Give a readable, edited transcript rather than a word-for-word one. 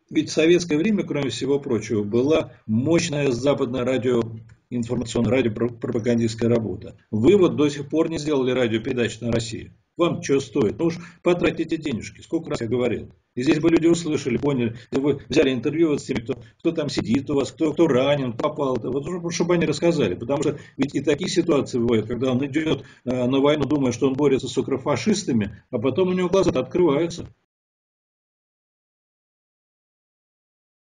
Ведь в советское время, кроме всего прочего, была мощная западная радиоинформационная, радиопропагандистская работа. Вы вот до сих пор не сделали радиопередачу на России. Вам что стоит? Ну уж потратите денежки. Сколько раз я говорил. И здесь бы люди услышали, поняли. Вы взяли интервью вот с теми, кто там сидит у вас, кто ранен, попал. Вот, чтобы они рассказали. Потому что ведь и такие ситуации бывают, когда он идет на войну, думая, что он борется с укрофашистами, а потом у него глаза открываются.